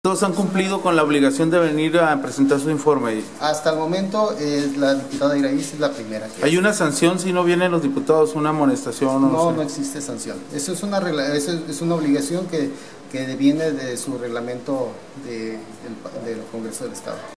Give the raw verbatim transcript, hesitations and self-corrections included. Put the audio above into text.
¿Todos han cumplido con la obligación de venir a presentar su informe? Hasta el momento, eh, la diputada Iraíz es la primera. Que ¿Hay hace. una sanción si no vienen los diputados, una amonestación? No, No, no, sé. existe sanción. Eso es una, regla, eso es una obligación que, que viene de su reglamento de, del, del Congreso del Estado.